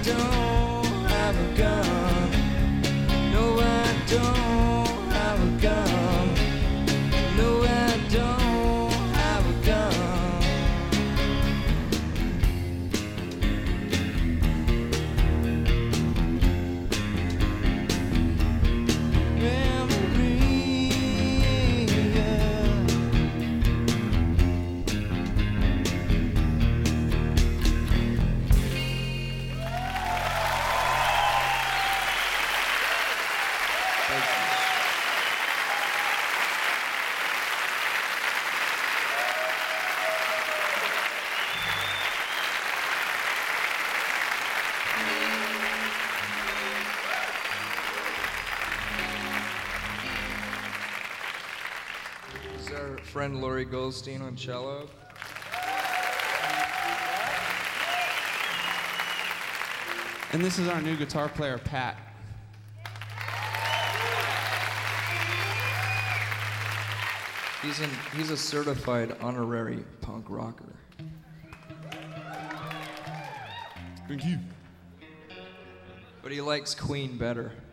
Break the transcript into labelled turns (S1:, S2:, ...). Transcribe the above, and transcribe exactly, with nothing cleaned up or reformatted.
S1: don't have a gun. No, I don't have a gun. No, I don't have a gun. Memory, yeah. This is our friend Lori Goldstein on cello.
S2: And this is our new guitar player, Pat.
S1: He's an he's a certified honorary punk rocker.
S2: Thank you.
S1: But he likes Queen better.